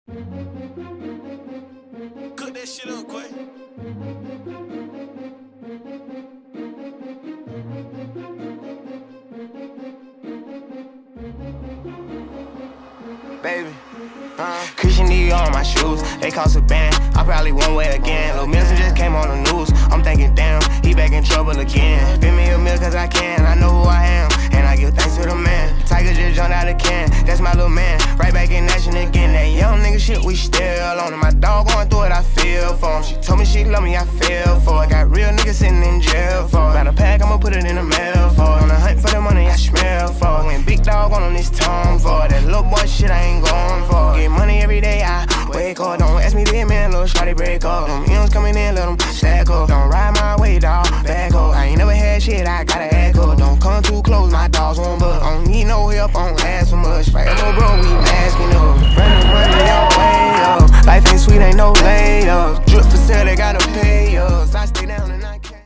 Cook that shit up, Quay. Baby, Christian Dior on my shoes, they cost a band. I probably won't wear again. Lil' Milton just came on the news. I'm thinking, damn, he back in trouble again. Spin me a meal cause I can, I know who I am, and I give thanks to the man. Tiger just jumped out of can, that's my little man. Right back in action again, that young nigga shit, we still on it. My dog going through it, I feel for him. She told me she love me, I feel for it. Got real niggas sitting in jail for it. Got a pack, I'ma put it in the mail for it. On the hunt for the money, I smell for it. When big dog on this tongue for it. That little boy shit, I ain't going for it. Get money every day, I wake up. Don't ask me to man, little shawty break up. Them M's coming in, let them stack up. Don't ride my way, dog, back up. I ain't never had shit, I gotta echo. Don't come too close, my dogs won't buck. I don't need no help, I don't ask for much. Forever, bro, we masking up. Running money your way up. Life ain't sweet, ain't no